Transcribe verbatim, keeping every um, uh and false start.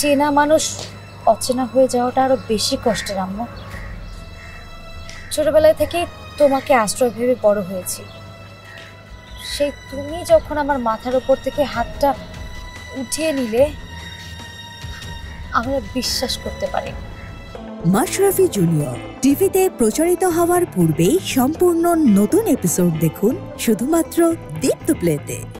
চেনা মানুষ অচেনা হয়ে যাওয়াটা আরো বেশি কষ্টের আম্মু। ছোটবেলায় থেকে তোমাকে আশ্রয় ভেবে বড় হয়েছি, সেই তুমি যখন আমার মাথার উপর থেকে হাতটা উঠিয়ে নিলে আমরা বিশ্বাস করতে পারি। মাশরাফি জুনিয়র টিভিতে প্রচারিত হওয়ার পূর্বেই সম্পূর্ণ নতুন এপিসোড দেখুন শুধুমাত্র দীপ্ত প্লেতে।